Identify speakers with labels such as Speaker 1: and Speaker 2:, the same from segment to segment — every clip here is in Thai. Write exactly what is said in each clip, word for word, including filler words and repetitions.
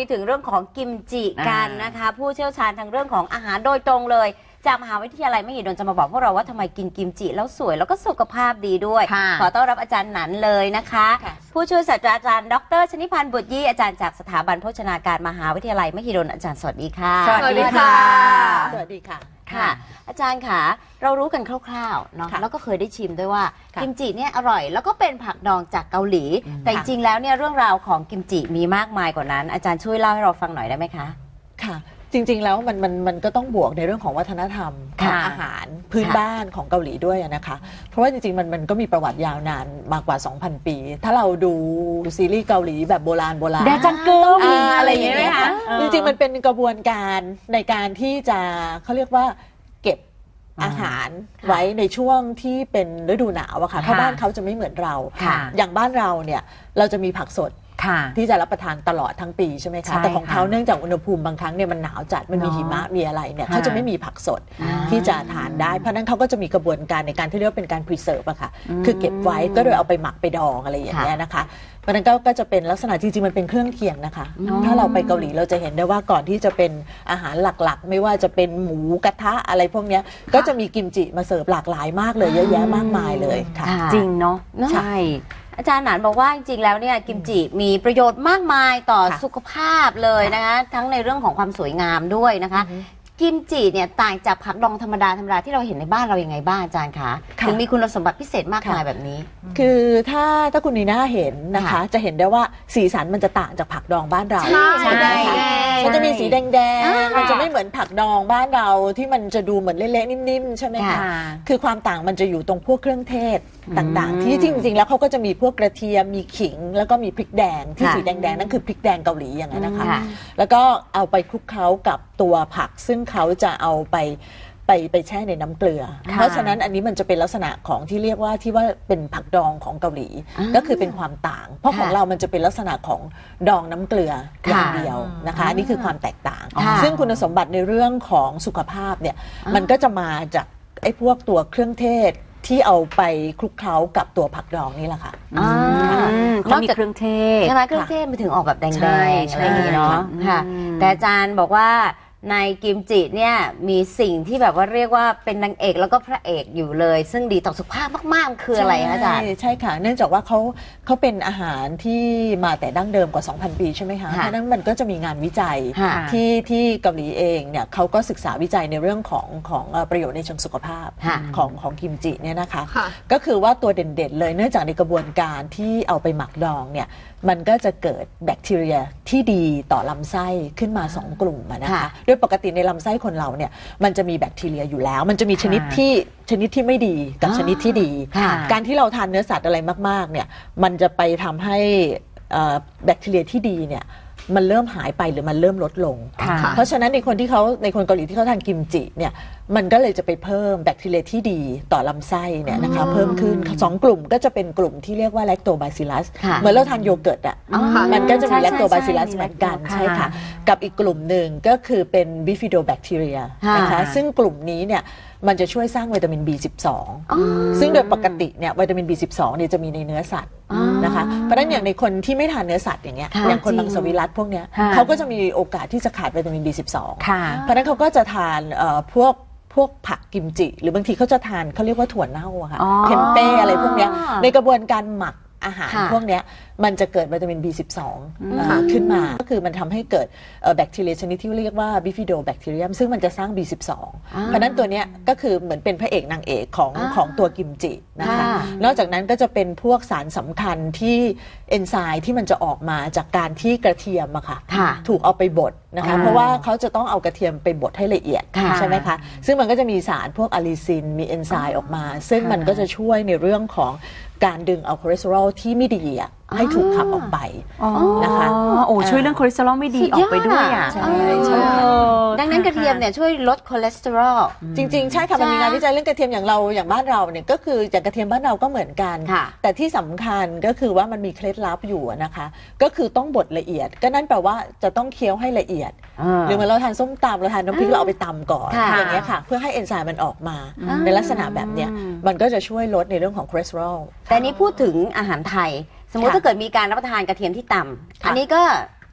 Speaker 1: ยถึงเรื่องของกิมจิกันนะคะผู้เชี่ยวชาญทางเรื่องของอาหารโดยตรงเลยจากมหาวิทยาลัยมหิดลจะมาบอกพวกเราว่าทำไมกินกิมจิแล้วสวยแล้วก็สุขภาพดีด้วยขอต้อนรับอาจารย์หนันเลยนะคะผู้ช่วยศาสตราจารย์ดรชนิพันธ์บุตรยี่อาจารย์จากสถาบันโภชนาการมหาวิทยาลัยมหิดลอาจารย์สวัสดีค่ะ
Speaker 2: สวัสดีค่ะ
Speaker 3: สวัสดีค่ะ
Speaker 1: ค่ะอาจารย์ค่ะเรารู้กันคร่าวๆเนาะแล้วก็เคยได้ชิมด้วยว่ากิมจิเนี่ยอร่อยแล้วก็เป็นผักดองจากเกาหลีแต่จริงๆแล้วเนี่ยเรื่องราวของกิมจิมีมากมายกว่านั้นอาจารย์ช่วยเล่าให้เราฟังหน่อยได้ไหมคะ
Speaker 3: ค่ะจริงๆแล้วมันมันมันก็ต้องบวกในเรื่องของวัฒนธรรมของอาหารพื้นบ้านของเกาหลีด้วยนะคะเพราะว่าจริงๆมันมันก็มีประวัติยาวนานมากกว่า สองพัน ปีถ้าเราดูซีรีส์เกาหลีแบบโบราณโบราณ
Speaker 1: แดจังเกิล
Speaker 3: อะไรอย่างเงี้ยค่ะจริงๆมันเป็นกระบวนการในการที่จะเขาเรียกว่าเก็บอาหารไว้ในช่วงที่เป็นฤดูหนาวอะค่ะเพราะบ้านเขาจะไม่เหมือนเราอย่างบ้านเราเนี่ยเราจะมีผักสดที่จะรับประทานตลอดทั้งปีใช่ไหมคะแต่ของเขาเนื่องจากอุณหภูมิบางครั้งเนี่ยมันหนาวจัดมันมีหิมะมีอะไรเนี่ยเขาจะไม่มีผักสดที่จะทานได้เพราะนั้นเขาก็จะมีกระบวนการในการที่เรียกว่าเป็นการ preserve อะค่ะคือเก็บไว้ก็โดยเอาไปหมักไปดองอะไรอย่างเงี้ยนะคะเพราะนั้นก็จะเป็นลักษณะจริงๆมันเป็นเครื่องเคียงนะคะถ้าเราไปเกาหลีเราจะเห็นได้ว่าก่อนที่จะเป็นอาหารหลักๆไม่ว่าจะเป็นหมูกระทะอะไรพวกนี้ก็จะมีกิมจิมาเสิร์ฟหลากหลายมากเลยเยอะแยะมากมายเลยค่ะ
Speaker 1: จริงเนาะใช่อาจารย์หนานบอกว่าจริงๆแล้วเนี่ยกิมจิมีประโยชน์มากมายต่อสุขภาพเลยนะคะทั้งในเรื่องของความสวยงามด้วยนะคะกิมจิเนี่ยต่างจากผักดองธรรมดาธรรมดาที่เราเห็นในบ้านเราอย่างไงบ้างอาจารย์คะถึงมีคุณสมบัติพิเศษมากมายแบบนี้
Speaker 3: คือถ้าถ้าคุณนีน่าเห็นนะคะจะเห็นได้ว่าสีสันมันจะต่างจากผักดองบ้านเรา
Speaker 1: ใช่ไหมคะ
Speaker 3: มันจะมีสีแดงๆมันจะไม่เหมือนผักดองบ้านเราที่มันจะดูเหมือนเละๆนิ่มๆใช่ไหมคะคือความต่างมันจะอยู่ตรงพวกเครื่องเทศต่างๆที่จริงๆแล้วเขาก็จะมีพวกกระเทียมมีขิงแล้วก็มีพริกแดงที่สีแดงๆนั่นคือพริกแดงเกาหลีอย่างนั้นนะคะแล้วก็เอาไปคลุกเคล้ากับตัวผักซึ่งเขาจะเอาไปไปไปแช่ในน้ำเกลือเพราะฉะนั้นอันนี้มันจะเป็นลักษณะของที่เรียกว่าที่ว่าเป็นผักดองของเกาหลีก็คือเป็นความต่างเพราะของเรามันจะเป็นลักษณะของดองน้ำเกลืออย่างเดียวนะคะนี่คือความแตกต่างซึ่งคุณสมบัติในเรื่องของสุขภาพเนี่ยมันก็จะมาจากไอ้พวกตัวเครื่องเทศที่เอาไปคลุกเคล้ากับตัวผักดองนี่แหละค่ะ
Speaker 1: นอกจากเครื่องเทศใช่ไหมเครื่องเทศมันถึงออกแบบแดงๆอะไรอย่างนี้เนาะค่ะแต่อาจารย์บอกว่าในกิมจิเนี่ยมีสิ่งที่แบบว่าเรียกว่าเป็นนางเอกแล้วก็พระเอกอยู่เลยซึ่งดีต่อสุขภาพมากๆคืออะไรคะอาจารย์
Speaker 3: ใช่ค่ะเนื่องจากว่าเขาเขาเป็นอาหารที่มาแต่ดั้งเดิมกว่า สองพัน ปีใช่ไหมคะเพราะนั้นมันก็จะมีงานวิจัยที่ที่เกาหลีเองเนี่ยเขาก็ศึกษาวิจัยในเรื่องของของประโยชน์ในเชิงสุขภาพของของกิมจิเนี่ยนะคะก็คือว่าตัวเด่นๆเลยเนื่องจากในกระบวนการที่เอาไปหมักดองเนี่ยมันก็จะเกิดแบคทีเรียที่ดีต่อลำไส้ขึ้นมาสองกลุ่มนะคะโดยปกติในลำไส้คนเราเนี่ยมันจะมีแบคทีเรียอยู่แล้วมันจะมีชนิดที่ชนิดที่ไม่ดีกับชนิดที่ดีการที่เราทานเนื้อสัตว์อะไรมากๆเนี่ยมันจะไปทำให้แบคทีเรียที่ดีเนี่ยมันเริ่มหายไปหรือมันเริ่มลดลงเพราะฉะนั้นในคนที่เขาในคนเกาหลีที่เขาทานกิมจิเนี่ยมันก็เลยจะไปเพิ่มแบคทีเรียที่ดีต่อลำไส้เนี่ยนะคะเพิ่มขึ้นสองกลุ่มก็จะเป็นกลุ่มที่เรียกว่าแลคโตบาซิลลัสเหมือนเราทานโยเกิร์ตอ่ะมันก็จะมีแลคโตบาซิลลัสเหมือนกันใช่ค่ะกับอีกกลุ่มหนึ่งก็คือเป็นบิฟิโดแบคทีเรียนะคะซึ่งกลุ่มนี้เนี่ยมันจะช่วยสร้างวิตามิน บี สิบสอง ซึ่งโดยปกติเนี่ยวิตามิน บี สิบสอง เนี่ยจะมีในเนื้อสัตว์นะคะเพราะฉะนั้นอย่างในคนที่ไม่ทานเนื้อสัตว์อย่างเงี้ยอย่างคนมังสวิรัติพวกเนี้ยเขาก็จะมีโอกาสที่จะขาดวิตามิน บี สิบสอง เพราะฉะนั้นเขาก็จะทานพวกพวกผักกิมจิหรือบางทีเขาจะทานเขาเรียกว่าถั่วเน่าอะค่ะเทมเป้อะไรพวกเนี้ยในกระบวนการหมักอาหารพวกนี้มันจะเกิดวิตามิน บี สิบสอง ขึ้นมาก็คือมันทำให้เกิดแบคทีเรียชนิดที่เรียกว่าบิฟิโดแบคทีเรียมซึ่งมันจะสร้าง บี สิบสอง เพราะนั้นตัวนี้ก็คือเหมือนเป็นพระเอกนางเอกของของตัวกิมจินะคะนอกจากนั้นก็จะเป็นพวกสารสำคัญที่เอนไซม์ที่มันจะออกมาจากการที่กระเทียมอะค่ะถูกเอาไปบดนะคะเพราะว่าเขาจะต้องเอากระเทียมไปบดให้ละเอียดใช่ไหมคะซึ่งมันก็จะมีสารพวกอะลิซินมีเอนไซม์ออกมาซึ่งมันก็จะช่วยในเรื่องของการดึงเอาคอเลสเตอรอลที่ไม่ดีอ่ะให้ถูกขับออกไปนะคะ
Speaker 2: โอ้ช่วยเรื่องคอเลสเตอรอลไม่ดีออกไปด้วยอ่ะ
Speaker 1: ใช่ใช่ดังนั้นกระเทียมเนี่ยช่วยลดคอเลสเตอรอล
Speaker 3: จริงๆใช่ค่ะมันมีงานวิจัยเรื่องกระเทียมอย่างเราอย่างบ้านเราเนี่ยก็คืออย่างกระเทียมบ้านเราก็เหมือนกันแต่ที่สำคัญก็คือว่ามันมีเคล็ดลับอยู่นะคะก็คือต้องบดละเอียดก็นั่นแปลว่าจะต้องเคี้ยวให้ละเอียดหรือเมื่อเราทานส้มตำเราทานน้ำพริกเราเอาไปตำก่อนอย่างเงี้ยค่ะเพื่อให้เอนไซม์มันออกมาในลักษณะแบบเนี้ยมันก็จะช่วยลดในเรื่องของคอเลสเตอรอล
Speaker 1: แต่นี้พูดถึงอาหารไทยสมมุติถ้าเกิดมีการรับประทานกระเทียมที่ต่ำอันนี้ก็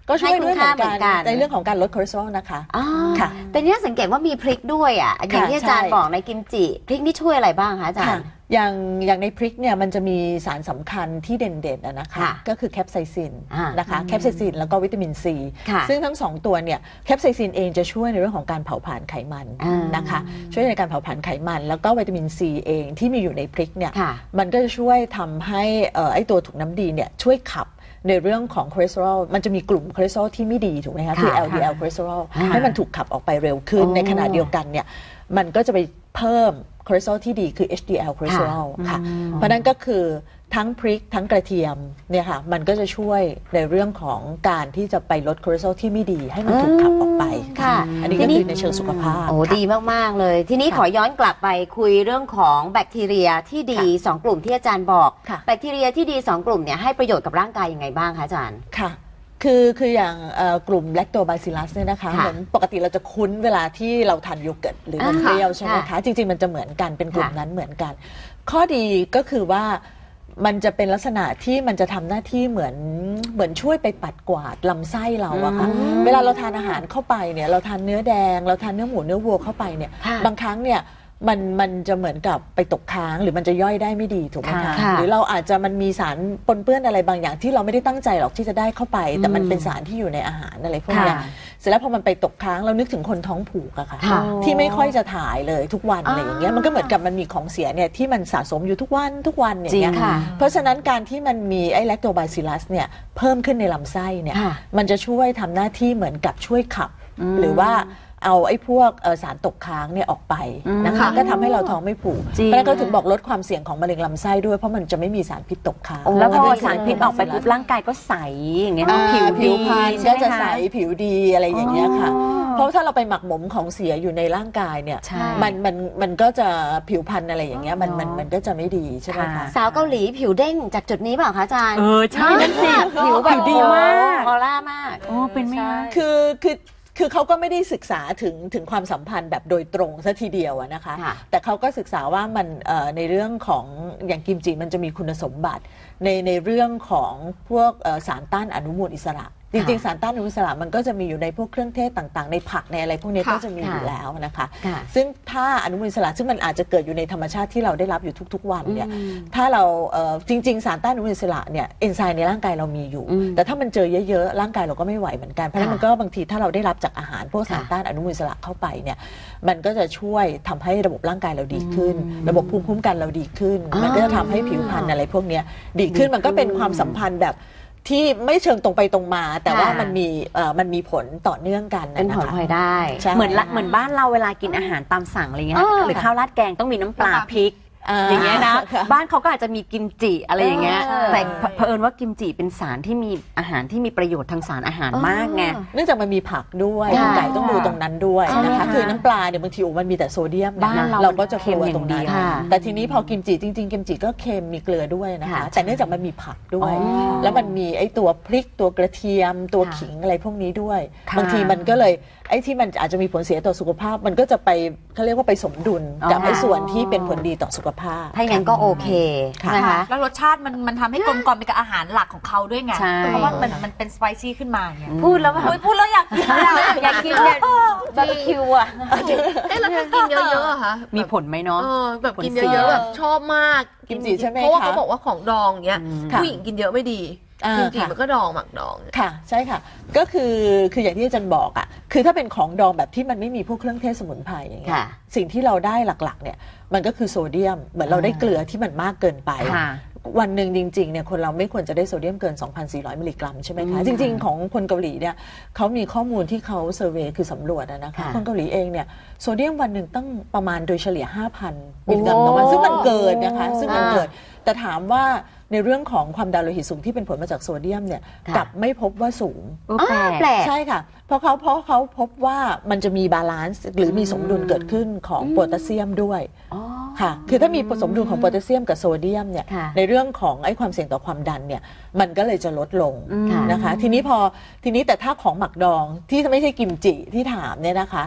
Speaker 3: ก็ช่วยด้วยเหมือน
Speaker 1: ให้คุณค่าเหมือนกั
Speaker 3: กัน นในเรื่องของการลดคอเลสเตอรอลนะคะ
Speaker 1: อ๋อ
Speaker 3: ค่ะ
Speaker 1: แต่เนี้ยสังเกตว่ามีพริกด้วยอ่ะอย่างที่อาจารย์
Speaker 3: ใช่
Speaker 1: บอกในกิมจิพริกนี่ช่วยอะไรบ้างคะอาจาร
Speaker 3: ค่ะ
Speaker 1: ย์
Speaker 3: อย่างอย่างในพริกเนี่ยมันจะมีสารสำคัญที่เด่นๆอะนะคะ
Speaker 1: ค่ะ
Speaker 3: ก็คือแคปไซซิน
Speaker 1: อ่าน
Speaker 3: นะคะแคปไซซินแล้วก็วิตามินซี
Speaker 1: ค่ะ
Speaker 3: ซึ่งทั้งสองตัวเนี่ยแคปไซซินเองจะช่วยในเรื่องของการเผาผลาญไขมัน
Speaker 1: อ่าน
Speaker 3: นะคะช่วยในการเผาผลาญไขมัน แล้วก็วิตามินซีเองที่มีอยู่ในพริกเนี่ย
Speaker 1: ค่ะ
Speaker 3: มันก็จะช่วยทำให้เอ่อไอ้ตัวถุงน้ำดีเนี่ยช่วยขับในเรื่องของคอเลสเตอรอลมันจะมีกลุ่มคอเลสเตอรอลที่ไม่ดีถูกไหมคะคือ
Speaker 1: ค่ะ
Speaker 3: แอล ดี แอล คอเลสเตอรอล
Speaker 1: ค่ะ
Speaker 3: ให้มันถูกขับออกไปเร็วขึ้น
Speaker 1: โอ้
Speaker 3: ในขณะเดียวกันเนี่ยมันก็จะไปเพิ่มคอเลสเตอรอลที่ดีคือ เอช ดี แอล คอเลสเตอรอลค่ะเพราะนั้นก็คือทั้งพริกทั้งกระเทียมเนี่ยค่ะมันก็จะช่วยในเรื่องของการที่จะไปลดคอเลสเตอรอลที่ไม่ดีให้มันถูกขับออกไป
Speaker 1: ค่ะ
Speaker 3: อันนี้ก็คือในเชิงสุขภาพ
Speaker 1: โอ้
Speaker 3: ค่ะ
Speaker 1: ดีมาก ๆ เลย ทีนี้
Speaker 3: ค่ะ
Speaker 1: ขอย้อนกลับไปคุยเรื่องของแบคทีเรียที่ดี
Speaker 3: ค่ะ
Speaker 1: สองกลุ่มที่อาจารย์บอก
Speaker 3: ค่ะ
Speaker 1: แบคทีเรียที่ดีสองกลุ่มเนี่ยให้ประโยชน์กับร่างกายยังไงบ้างคะอาจารย์
Speaker 3: ค่ะคือคืออย่างเอ่อกลุ่มแลคโตบาซิลัสเนี่ยนะคะ
Speaker 1: ค่ะ
Speaker 3: เหมือนปกติเราจะคุ้นเวลาที่เราทานโยเกิร์ตหรือ
Speaker 1: อ่า
Speaker 3: นมเปรี้ยวใช่ไหม
Speaker 1: ค่ะ
Speaker 3: คะจริง ๆ มันจะเหมือนกันเป็นกลุ่ม
Speaker 1: ค่ะ
Speaker 3: นั้นเหมือนกัน ข้อดีก็คือว่ามันจะเป็นลักษณะที่มันจะทำหน้าที่เหมือนเหมือนช่วยไปปัดกวาดลำไส้เราอะค่ะ
Speaker 1: อืม
Speaker 3: เวลาเราทานอาหารเข้าไปเนี่ยเราทานเนื้อแดง เราทานเนื้อหมูเนื้อวัวเข้าไปเนี่ย
Speaker 1: ค่ะ
Speaker 3: บางครั้งเนี่ยมันมันจะเหมือนกับไปตกค้างหรือมันจะย่อยได้ไม่ดีถูกไหมคะ
Speaker 1: ค่ะ
Speaker 3: หรือเราอาจจะมันมีสารปนเปื้อนอะไรบางอย่างที่เราไม่ได้ตั้งใจหรอกที่จะได้เข้าไป แต่มันเป็นสารที่อยู่ในอาหารอะไรพวกเนี้ย
Speaker 1: ค่ะ
Speaker 3: เสร็จแล้วพอมันไปตกค้างเรานึกถึงคนท้องผูกอะค่ะ
Speaker 1: ค่ะ
Speaker 3: ที่ไม่ค่อยจะถ่ายเลยทุกวัน
Speaker 1: อ๋ออ
Speaker 3: อะไรอย่างเงี้ยมันก็เหมือนกับมันมีของเสียเนี่ยที่มันสะสมอยู่ทุกวันทุกวันอย่างเงี้ย
Speaker 1: จริงค่ะ
Speaker 3: เพราะฉะนั้นการที่มันมีไอ้แลคโตบาซิลัสเนี่ยเพิ่มขึ้นในลำไส้เนี่ย
Speaker 1: ค่ะ
Speaker 3: มันจะช่วยทำหน้าที่เหมือนกับช่วยขับ หรือว่าเอาไอ้พวกเอ่อสารตกค้างเนี่ยออกไปนะคะก็ทำให้เราท้องไม่ผูก
Speaker 2: จริง
Speaker 3: เพราะฉะนั้นก็ถึงบอกลดความเสี่ยงของมะเร็งลำไส้ด้วยเพราะมันจะไม่มีสารพิษตกค้าง
Speaker 1: โอ้
Speaker 2: แล้วพอ
Speaker 3: มัน
Speaker 2: สารพิษออกไปปุ๊บร่างกายก็ใสอย่างเงี้ย
Speaker 3: อ่า
Speaker 2: เนาะผิว
Speaker 3: ผิ
Speaker 2: ดี
Speaker 3: วพรรณ
Speaker 2: ใช่
Speaker 3: ก็
Speaker 2: ไหม
Speaker 3: จะ
Speaker 2: คะ
Speaker 3: ใสผิวดีอะไรอย่างเงี้ยค่ะ เพราะถ้าเราไปหมักหมมของเสียอยู่ในร่างกายเนี่ย
Speaker 2: ใช่
Speaker 3: มันมันมันก็จะผิวพรรณอะไรอย่างเงี้ยมันมัน
Speaker 2: เนอะ
Speaker 3: มันก็จะไม่ดีใช่ไหมคะ
Speaker 2: ค่ะ
Speaker 1: สาวเกาหลีผิวเด้งจากจุดนี้เปล่าคะอาจารย์
Speaker 2: เออใช่นั่นสิ
Speaker 1: ผิวแบบ
Speaker 2: ผิวดีมาก
Speaker 1: ออร่ามาก
Speaker 2: โอ้เป็นไหมคะ
Speaker 3: คือคือคือเขาก็ไม่ได้ศึกษาถึงถึงความสัมพันธ์แบบโดยตรงซะทีเดียวอะนะคะ
Speaker 1: ค่ะ
Speaker 3: แต่เขาก็ศึกษาว่ามันเอ่อในเรื่องของอย่างกิมจิมันจะมีคุณสมบัติในในเรื่องของพวกเอ่อสารต้านอนุมูลอิสระ จริงๆ สารต้านอนุมูลอิสระมันก็จะมีอยู่ในพวกเครื่องเทศต่างๆ ในผักในอะไรพวกนี้
Speaker 4: ค่ะ
Speaker 3: ก็จะมีอยู่แล้วนะคะ
Speaker 1: ค่ะ
Speaker 3: ซึ่งถ้าอนุมูลอิสระซึ่งมันอาจจะเกิดอยู่ในธรรมชาติที่เราได้รับอยู่ทุกๆวันเนี่ย
Speaker 1: อืม
Speaker 3: ถ้าเราเอ่อจริง ๆ สารต้านอนุมูลอิสระเนี่ยเอนไซม์ในร่างกายเรามีอยู่
Speaker 1: อืม
Speaker 3: แต่ถ้ามันเจอเยอะๆร่างกายเราก็ไม่ไหวเหมือนกันเพราะฉะนั้น
Speaker 1: ค่ะ
Speaker 3: มันก็บางทีถ้าเราได้รับจากอาหารพวกสาร
Speaker 1: ค่ะ
Speaker 3: ต้านอนุมูลอิสระเข้าไปเนี่ยมันก็จะช่วยทำให้ระบบร่างกายเราดีขึ้น ระบบภูมิคุ้มกันเราดีขึ้น
Speaker 1: อ๋อ
Speaker 3: มันก็จะทำให้ผิวพรรณอะไรพวกเนี้ยดีขึ้นมันก็เป็นความสัมพันธ์แบบที่ไม่เชิงตรงไปตรงมา แต่ว่า
Speaker 1: ค่ะ
Speaker 3: มันมีเอ่อมันมีผลต่อเนื่องกัน
Speaker 1: เป็น
Speaker 3: นะ
Speaker 1: ผล
Speaker 3: คะ
Speaker 1: พลอยได้
Speaker 3: ใช่
Speaker 2: เหมือนละเหมือนบ้านเราเวลากินอาหารตามสั่งอะไรเงี้ย
Speaker 1: เออ
Speaker 2: หรือข้าวราดแกงต้องมีน้ำปลาพริก อย่างเงี้ยนะ
Speaker 3: ค่
Speaker 2: บ้านเขาก็อาจจะมีกิมจิอะไรอย่างเงี้ย
Speaker 1: เออ
Speaker 2: แต่เผเผอิญว่ากิมจิเป็นสารที่มีอาหารที่มีประโยชน์ทางสารอาหารมากไง
Speaker 3: เนื่องจากมันมีผักด้วย
Speaker 1: ค่ะ
Speaker 3: คุณไก่ต้องดูตรงนั้นด้วย
Speaker 2: ใช่
Speaker 3: นะคะ
Speaker 2: ค่ะ
Speaker 3: คือน้ำปลาเนี่ยบางทีโอ้มันมีแต่โซเดียมะ
Speaker 2: บ้านเรา
Speaker 3: เราก็จะ
Speaker 2: เค็
Speaker 3: ก
Speaker 2: ม
Speaker 3: ลัว
Speaker 2: อย่าง
Speaker 3: ตรงนั้น
Speaker 2: เดียว
Speaker 1: ค่ะ
Speaker 3: แต่ทีนี้พอกิมจิจริงๆกิมจิก็เค็มมีเกลือด้วยนะคะ
Speaker 1: ค่ะ
Speaker 3: แต่เนื่องจากมันมีผักด้วย
Speaker 1: อ๋อ
Speaker 3: แล้วมันมีไอ้ตัวพริกตัวกระเทียม ตัว
Speaker 1: ค่ะ
Speaker 3: ขิงอะไรพวกนี้ด้วย
Speaker 2: ค่ะ
Speaker 3: บางทีมันก็เลยไอ้ที่มันอาจจะมีผลเสียต่อสุขภาพ มันก็จะไปเขาเรียกว่าไปสมดุลกับ
Speaker 1: อ๋อ
Speaker 3: ไอ้ส่วนที่เป็นผลดีต่อสุขภาพ
Speaker 1: ถ้าอย่างนั้นก็โอเค
Speaker 3: ค่ะ
Speaker 1: นะคะ
Speaker 4: แล้วรสชาติมันมันทำให้กลมกล่อมไปกับอาหารหลักของเขาด้วยไง
Speaker 2: ใช่
Speaker 4: เพราะว่ามันมันเป็นสไปซี่ขึ้นมาเนี่ย
Speaker 1: พูดแล้วแบบ
Speaker 4: อุ๊ยพูดแล้วอยากกินเลยอะ
Speaker 1: อยากกินเนี่ยบาร์บีคิวอ่ะ
Speaker 5: เอ๊ะแล้วถ้ากินเยอะๆอะคะ
Speaker 2: มีผลไหมเนาะ
Speaker 5: เออแบบกิน
Speaker 2: ผลเสีย
Speaker 5: เยอะๆแบบชอบมาก
Speaker 3: กิมจิใช่ไหม
Speaker 5: เพราะว่า
Speaker 3: คะ
Speaker 5: เขาบอกว่าของดองเนี้ย
Speaker 2: อืม
Speaker 5: ผู้หญิงกินเยอะไม่ดี
Speaker 3: อ่า
Speaker 5: กิมจิ
Speaker 3: ค่ะ
Speaker 5: มันก็ดองหมักดอง
Speaker 3: ค่ะใช่ค่ะก็คือคืออย่างที่อาจารย์บอกอ่ะคือถ้าเป็นของดองแบบที่มันไม่มีพวกเครื่องเทศสมุนไพรอย่างเงี้ย
Speaker 1: ค่ะ
Speaker 3: สิ่งที่เราได้หลักๆเนี่ยมันก็คือโซเดียมเหมือนเราได้เกลือที่มันมากเกินไป
Speaker 2: ค่ะ
Speaker 3: วันหนึ่งจริงๆเนี่ยคนเราไม่ควรจะได้โซเดียมเกิน สองพันสี่ร้อย มิลลิกรัมใช่ไหมคะ จริงๆ ของคนเกาหลีเนี่ยเขามีข้อมูลที่เขาเซอร์เวย์คือสำรวจอะนะคะ
Speaker 1: ค่ะ
Speaker 3: คนเกาหลีเองเนี่ยโซเดียมวันหนึ่งตั้งประมาณโดยเฉลี่ย ห้าพัน มิลลิกรัมต่อวันซึ่งมันเกินนะคะซึ่งมันเกินแต่ถามว่าในเรื่องของความดันโลหิตสูงที่เป็นผลมาจากโซเดียมเนี่ย
Speaker 1: ค่ะ
Speaker 3: กลับไม่พบว่าสูง
Speaker 2: โอ้
Speaker 1: อ้าว
Speaker 2: แปลก
Speaker 1: แปลก
Speaker 3: ใช่ค่ะ เพราะเขาเพราะเขาพบว่ามันจะมีบาลานซ์หรือมีสมดุลเกิดขึ้นของโพแทสเซียมด้วย
Speaker 1: อ๋อ
Speaker 3: ค่ะ คือถ้ามีสมดุลของโพแทสเซียมกับโซเดียมเนี่ย
Speaker 1: ค่ะ
Speaker 3: ในเรื่องของไอ้ความเสี่ยงต่อความดันเนี่ยมันก็เลยจะลดลง
Speaker 1: ค่ะ
Speaker 3: นะคะ ทีนี้พอทีนี้แต่ถ้าของหมักดองที่ไม่ใช่กิมจิที่ถามเนี่ยนะคะ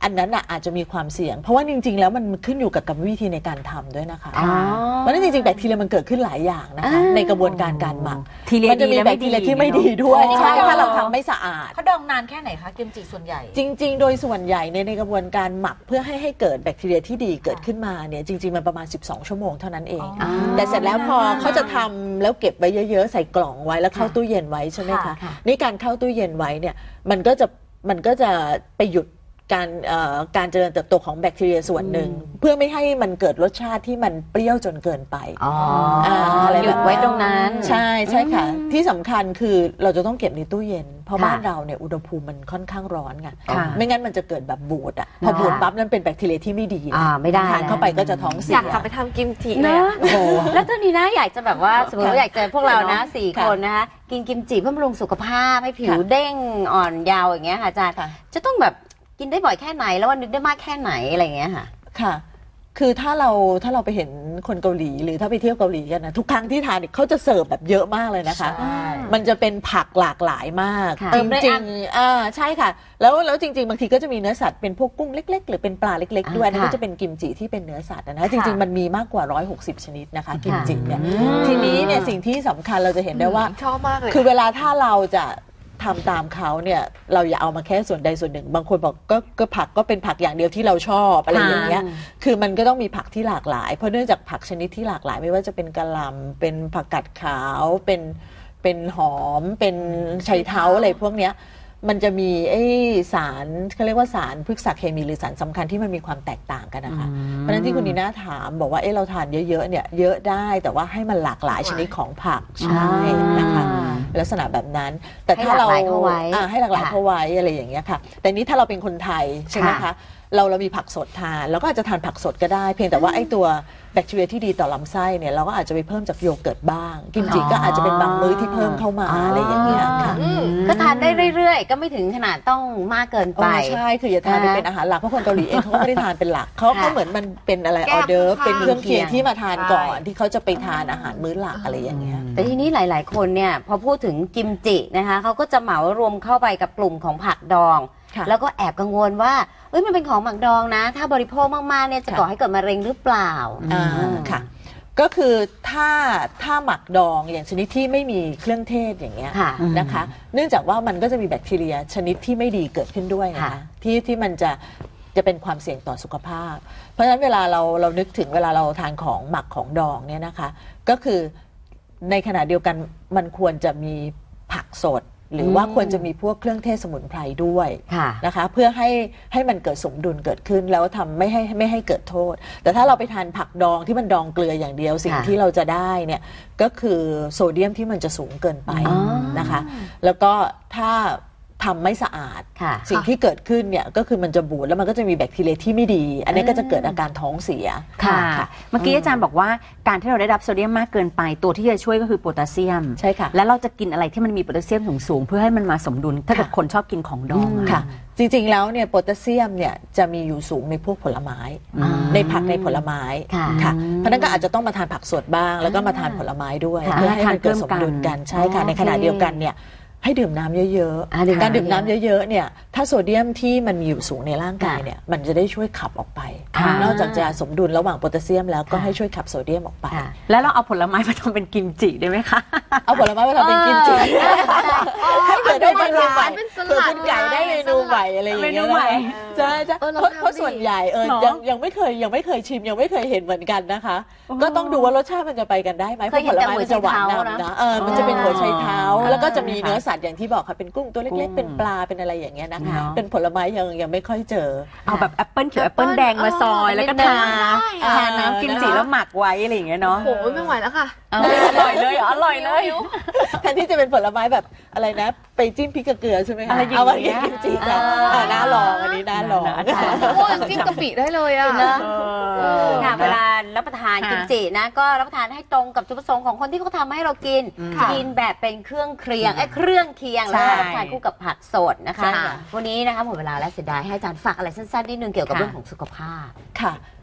Speaker 3: อันนั้นอ่ะอาจจะมีความเสี่ยงเพราะว่าจริงๆแล้วมันขึ้นอยู่กับกรรมวิธีในการทำด้วยนะคะ
Speaker 2: อ๋อ
Speaker 3: เพราะฉะนั้นจริงๆแบคทีเรียมันเกิดขึ้นหลายอย่างนะคะ
Speaker 2: อ่า
Speaker 3: ในกระบวนการการหมัก
Speaker 2: ทีเรีย
Speaker 3: มันจะ
Speaker 2: ดี
Speaker 3: มี
Speaker 2: และ
Speaker 3: แบ
Speaker 2: ไม่
Speaker 3: คทีเรียที่ไม่
Speaker 2: ดี
Speaker 3: ดีด้วย
Speaker 4: อ๋อ
Speaker 3: ใช่ถ้าเราทำไม่สะอาด
Speaker 4: เขาดองนานแค่ไหนคะกิมจิส่วนใหญ่
Speaker 3: จริงๆ โดยส่วนใหญ่ในในกระบวนการหมักเพื่อให้ให้เกิดแบคทีเรียที่ดีเกิดขึ้นมาเนี่ยจริงๆมันประมาณสิบสองชั่วโมงเท่านั้นเอง
Speaker 4: อ๋อ
Speaker 3: แต่เสร็จแล้วพอเขาจะทำแล้วเก็บไว้เยอะๆใส่กล่องไว้แล้วเข้าตู้เย็นไว้ใช่ไหมคะ
Speaker 2: ค่ะ
Speaker 3: นี่การเข้าตู้เย็นไว้เนี่ยมันก็จะมันก็จะไปหยุดการเอ่อการเจริญเติบโตของแบคทีเรียส่วนหนึ่งเพื่อไม่ให้มันเกิดรสชาติที่มันเปรี้ยวจนเกินไป
Speaker 2: อ๋อ
Speaker 3: อ่าอะไร
Speaker 2: หยุดไว้ตรงนั้น
Speaker 3: ใช่ใช่ค่ะ ที่สำคัญคือเราจะต้องเก็บในตู้เย็น เพราะ
Speaker 2: ค่ะ
Speaker 3: บ้านเราเนี่ยอุณหภูมิมันค่อนข้างร้อนไง
Speaker 2: ค่ะ
Speaker 3: ไม่งั้นมันจะเกิดแบบบูดอ่ะพอบูดปั๊บนั่นเป็นแบคทีเรียที่ไม่ดีนะ
Speaker 1: อ่าไม่ได้
Speaker 3: ทานเข้าไปก็จะท้องเสี
Speaker 5: อย ยากกลับไปทำกิมจิเลย
Speaker 1: เน
Speaker 5: อะ
Speaker 1: อะโอ้โหแล้วตัวนี้นะอยากจะแบบว่าสมมติว่าอยากเจอพวกเรานะสี่
Speaker 3: ค่ะ
Speaker 1: คนนะคะกินกิมจิเพื่อบำรุงสุขภาพให้ผิว
Speaker 3: ค่ะ
Speaker 1: เด้งอ่อนยาวอย่างเงี้ยค่ะอาจารย์
Speaker 3: ค่ะ
Speaker 1: จะต้องแบบกินได้บ่อยแค่ไหนแล้ววันนึงได้มากแค่ไหนอะไรอย่างเงี้ยค่ะ
Speaker 3: ค่ะ คือถ้าเราถ้าเราไปเห็นคนเกาหลีหรือถ้าไปเที่ยวเกาหลีกันนะทุกครั้งที่ทานเนี่ยเขาจะเสิร์ฟแบบเยอะมากเลยนะคะ
Speaker 4: ใช่
Speaker 3: มันจะเป็นผักหลากหลายมาก
Speaker 1: ค่ะ
Speaker 3: จริงๆอ่าใช่ค่ะ แล้วแล้วจริง ๆ บางทีก็จะมีเนื้อสัตว์เป็นพวกกุ้งเล็ก ๆ หรือเป็นปลาเล็ก ๆ ด้วยอันนั้นก็จะเป็นกิมจิที่เป็นเนื้อสัตว์นะจริง ๆ มันมีมากกว่าหนึ่งร้อยหกสิบชนิดนะคะกิมจิเนี่ยทีนี้เนี่ยสิ่งที่สำคัญเราจะเห็นได้ว่า
Speaker 5: ชอบมากเลย
Speaker 3: คือเวลาถ้าเราจะทำตามเขาเนี่ยเราอย่าเอามาแค่ส่วนใดส่วนหนึ่ง บางคนบอกก็ก็ผักก็เป็นผักอย่างเดียวที่เราชอบอะไรอย่างเงี้ยคือมันก็ต้องมีผักที่หลากหลาย เพราะเนื่องจากผักชนิดที่หลากหลาย ไม่ว่าจะเป็นกะหล่ำเป็นผักกาดขาวเป็นเป็นหอมเป็นไชเท้าอะไรพวกเนี้ยมันจะมีไอสารเขาเรียกว่าสารพฤกษเคมีหรือสารสำคัญที่มันมีความแตกต่างกันนะคะเพราะฉะนั้นที่คุณนีน่าถามบอกว่าเออเราทานเยอะๆเนี่ยเยอะได้แต่ว่าให้มันหลากหลายชนิดของผักใช่นะคะ ลักษณะแบบนั้น แต่ถ้าเรา
Speaker 1: ให้หลากหลายเข้าไว้
Speaker 3: อ่าให้หลากหลาย
Speaker 1: ค่ะ
Speaker 3: เข้าไว้อะไรอย่างเงี้ยค่ะ แต่นี้ถ้าเราเป็นคนไทยใช่ไหมคะ
Speaker 1: ค่ะ
Speaker 3: เราเรามีผักสดทานเราก็อาจจะทานผักสดก็ได้ เพียงแต่ว่าไอ้ตัวแบคทีเรียที่ดีต่อลำไส้เนี่ยเราก็อาจจะไปเพิ่มจากโยเกิร์ตบ้าง กิมจิก็อาจจะเป็นบางมื้อที่เพิ่มเข้ามาอะไรอย่างเงี้ยค่ะ
Speaker 1: ก็ทานได้เรื่อยๆ ก็ไม่ถึงขนาดต้องมากเกิน
Speaker 3: โอ้
Speaker 1: ไป
Speaker 3: ใช่คืออย่าทานเป็น
Speaker 1: อ่า
Speaker 3: เป็นอาหารหลักเพราะคนเกาหลีเองเขาก็ไม่ได้ทานเป็นหลักเขา
Speaker 1: ค่ะ
Speaker 3: เขาเหมือนมันเป็นอะไร
Speaker 5: แก้
Speaker 3: ออเดิร์ฟ
Speaker 5: ข้างๆ
Speaker 3: เป็นเครื่องเคียงที่มาทานก่อน
Speaker 4: ใช่
Speaker 3: ที่เขาจะไปทานอาหารมื้อหลักอะไรอย่างเงี้ย
Speaker 1: แต่ทีนี้หลาย ๆ คนเนี่ยพอพูดถึงกิมจินะคะเขาก็จะเหมารวมเข้าไปกับกลุ่มของผักดอง
Speaker 3: ค่ะ
Speaker 1: แล้วก็แอบกังวลว่าเอ้ยมันเป็นของหมักดองนะ ถ้าบริโภคมากๆเนี่ยจะ
Speaker 3: ค่ะ
Speaker 1: ก่อให้เกิดมะเร็งหรือเปล่า
Speaker 3: อ่าค่ะก็คือถ้าถ้าหมักดองอย่างชนิดที่ไม่มีเครื่องเทศอย่างเงี้ย
Speaker 1: ค่ะ
Speaker 3: นะคะ เนื่องจากว่ามันก็จะมีแบคทีเรียชนิดที่ไม่ดีเกิดขึ้นด้วยนะ
Speaker 1: ค่ะ
Speaker 3: คะที่ที่มันจะจะเป็นความเสี่ยงต่อสุขภาพ เพราะฉะนั้นเวลาเราเรานึกถึงเวลาเราทานของหมักของดองเนี่ยนะคะ ก็คือในขณะเดียวกันมันควรจะมีผักสด หรือว่าควรจะมีพวกเครื่องเทศสมุนไพรด้วย
Speaker 1: ค่ะ
Speaker 3: นะคะเพื่อให้ให้มันเกิดสมดุลเกิดขึ้นแล้วทำไม่ให้ไม่ให้เกิดโทษ แต่ถ้าเราไปทานผักดองที่มันดองเกลืออย่างเดียวสิ่ง
Speaker 1: ค่ะ
Speaker 3: ที่เราจะได้เนี่ยก็คือโซเดียมที่มันจะสูงเกินไป
Speaker 1: อ๋อ
Speaker 3: นะคะ แล้วก็ถ้าทำไม่สะอาด
Speaker 1: ค่ะ
Speaker 3: สิ่งที่เกิดขึ้นเนี่ยก็คือมันจะบูดแล้วมันก็จะมีแบคทีเรียที่ไม่ดี อันนี้ก็จะเกิดอาการท้องเสีย
Speaker 2: ค่ะ เมื่อกี้อาจารย์บอกว่าการที่เราได้รับโซเดียมมากเกินไปตัวที่จะช่วยก็คือโพแทสเซียม
Speaker 3: ใช่ค่ะ
Speaker 2: แล้วเราจะกินอะไรที่มันมีโพแทสเซียมสูงๆเพื่อให้มันมาสมดุล ถ้าเกิด
Speaker 3: ค่ะ
Speaker 2: คนชอบกินของดองอะ
Speaker 3: ค่ะ จริงๆแล้วเนี่ยโพแทสเซียมเนี่ยจะมีอยู่สูงในพวกผลไม้
Speaker 1: อ่า
Speaker 3: ในผักในผลไม้
Speaker 1: ค่ะ
Speaker 3: ค่ะเพราะฉะนั้นก็อาจจะต้องมาทานผักสดบ้าง แล้วก็มาทานผลไม้ด้วย
Speaker 1: ค่ะ
Speaker 3: เพื่อให้มันเกิดสมดุลกันใช่ค่ะ
Speaker 1: อ๋อ
Speaker 3: ในขณะ
Speaker 1: โอเค
Speaker 3: เดียวกันเนี่ยให้ดื่มน้ำเยอะ
Speaker 1: อ่าดื่ม
Speaker 3: ๆ การดื่ม
Speaker 1: น้ำ
Speaker 3: น้ำเยอะๆเนี่ยถ้าโซเดียมที่มันมีอยู่สูงในร่างกายเนี่ยมันจะได้ช่วยขับออกไป
Speaker 2: ค่ะ
Speaker 3: นอกจากจะสมดุลระหว่างโพแทสเซียมแล้วก็
Speaker 1: ค่ะ
Speaker 3: ให้ช่วยขับโซเดียมออกไป
Speaker 1: ค่ะ
Speaker 2: แล้วเราเอาผลไม้มาทำเป็นกิมจิได้ไหมคะ
Speaker 3: เอาผลไม้มาทำเป็นกิมจิให้เกิดได้เมนูใหม่
Speaker 5: เป็นส
Speaker 3: เผื่อ
Speaker 5: ลัด
Speaker 3: คุณไก่ได้เมนูใหม่อะไรอย่างเงี้ย
Speaker 2: เมนูใหม่
Speaker 3: ใช่ใช่
Speaker 5: เออเรา
Speaker 3: เพราะ
Speaker 5: ทำ
Speaker 3: เพราะ
Speaker 5: ดิ
Speaker 3: ส่วนใหญ่เออ
Speaker 2: หรอ
Speaker 3: ยังยังไม่เคยยังไม่เคยชิมยังไม่เคยเห็นเหมือนกันนะคะ ก็ต้องดูว่ารสชาติมันจะไปกันได้ไหมเพ
Speaker 1: เคย
Speaker 3: ราะ
Speaker 1: เห็
Speaker 3: ผ
Speaker 1: น
Speaker 3: ล
Speaker 1: แต่
Speaker 3: ไม้
Speaker 1: หัว
Speaker 3: มันจะหวาน
Speaker 1: ไชเท้านะ
Speaker 3: นำนะเออมันจะเป็นหัวไชเท้า
Speaker 2: อ๋อ
Speaker 3: แล้วก็จะมี
Speaker 2: ค่ะ
Speaker 3: เนื้อสัตว์อย่างที่บอกค่ะเป็นกุ้งตัวเล็กๆเป็นปลาเป็นอะไรอย่างเงี้ยนะ
Speaker 2: เนาะ
Speaker 3: เป็นผลไม้ยังยังไม่ค่อยเจอ
Speaker 2: เอาแบบแอปเปิลเขียวแอปเปิลแดงมาซอยแล้วก็ทา
Speaker 3: อ่า
Speaker 2: ทาน้ำกิมจิแล้วหมักไว้อะไรอย่างเงี้ยเนาะ
Speaker 5: โอ้โหไม่ไหวแล้วค่ะ
Speaker 2: อร่อยเลยอร่อยเลย
Speaker 3: แทนที่จะเป็นผลไม้แบบอะไรนะ ไปจิ้มพริกกับเกลือใช่ไหมคะ
Speaker 2: อะไรอย่าง
Speaker 3: เอามา
Speaker 2: เงี้
Speaker 3: กิน
Speaker 2: ย
Speaker 3: กิมจิกันอ่าน่าลองอันนี้น่าลอง
Speaker 2: น่าลอง
Speaker 5: โอ้ยจิ้มกะปิได้เลยอ่ะ
Speaker 1: เนอะ
Speaker 2: เออ
Speaker 1: ค่ะเวลารับประทาน
Speaker 2: ค่ะ
Speaker 1: กิมจินะก็รับประทานให้ตรงกับจุดประสงค์ของคนที่เขาทำให้เรากิน
Speaker 5: ค่ะ
Speaker 1: กินแบบเป็นเครื่องเคียงไอ้ยเครื่องเคียง
Speaker 2: ใช่
Speaker 1: แล้วก็รับประทานคู่กับผักสดนะคะ
Speaker 3: ค่ะ
Speaker 1: วันนี้นะคะหมดเวลาแล้วเสียดายให้อาจารย์ฝากอะไรสั้นๆนิดนึงเกี่ยวกับ
Speaker 2: ค่ะ
Speaker 1: เรื่องของสุขภาพ
Speaker 3: ค่ะ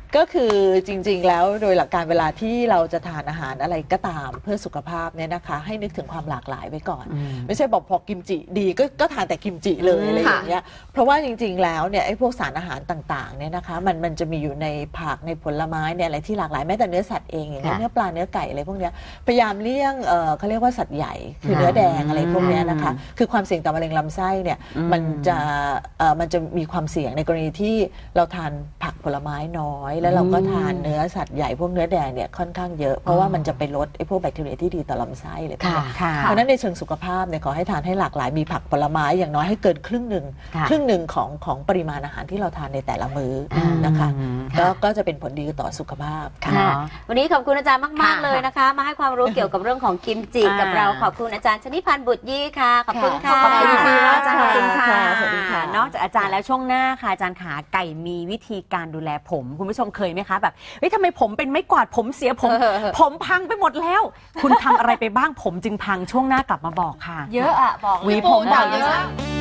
Speaker 3: ก็คือจริงๆแล้วโดยหลักการเวลาที่เราจะทานอาหารอะไรก็ตามเพื่อสุขภาพเนี่ยนะคะให้นึกถึงความหลากหลายไว้ก่อน ไม่ใช่บอกพอกิมจิดีก็ก็ทานแต่กิมจิเลยอะไรอย่างเงี้ยเพราะว่าจริงๆแล้วเนี่ยไอ้พวกสารอาหารต่างๆเนี่ยนะคะมันมันจะมีอยู่ในผักในผลไม้เนี่ยอะไรที่หลากหลายแม้แต่เนื้อสัตว์เองอย่างเงี้ยเนื้อปลาเนื้อไก่อะไรพวกเนี้ยพยายามเลี่ยงเออเขาเรียกว่าสัตว์ใหญ่คือเนื้อแดงอะไรพวกเนี้ยนะคะคือความเสี่ยงต่อมะเร็งลำไส้เนี่ยมันจะเออมันจะมีความเสี่ยงในกรณีที่เราทานผักผลไม้น้อยแล้วเราก็ทานเนื้อสัตว์ใหญ่พวกเนื้อแดงเนี่ยค่อนข้างเยอะเพราะว่ามันจะไปลดไอ้พวกแบคทีเรียที่ดีต่อลำไส้เลยพวกนี้เพราะนั้นในเชิงสุขภาพเนี่ยขอให้ทานให้หลากหลายมีผักผลไม้อย่างน้อยให้เกินครึ่งหนึ่งครึ่งหนึ่งของของปริมาณอาหารที่เราทานในแต่ละมื้อนะคะก็ก็จะเป็นผลดีต่อสุขภาพค่ะ
Speaker 1: วันนี้ขอบคุณอาจารย์มากๆเลยนะคะมาให้ความรู้เกี่ยวกับเรื่องของกิมจิกับเราขอบคุณอาจารย์ชนิพันธ์บุตรยี่ค่ะขอบคุณค่ะ
Speaker 2: ขอบคุณค่ะอาจารย์ขอบคุณค่ะ
Speaker 3: สวัสดีค่ะ
Speaker 2: นอกจากอาจารย์แล้วช่วงหน้าค่ะอาจารย์ขาไก่มีวิธีการดูแลผมคุณผู้ชมเคยไหมคะแบบเฮ้ยทำไมผมเป็นไม้กวาดผมเสียผม ผมพังไปหมดแล้ว คุณทำอะไรไปบ้างผมจึงพังช่วงหน้ากลับมาบอกค่ะ
Speaker 1: เยอะอะบอก
Speaker 2: หวีผมบ่อย
Speaker 5: เยอะ
Speaker 2: มาก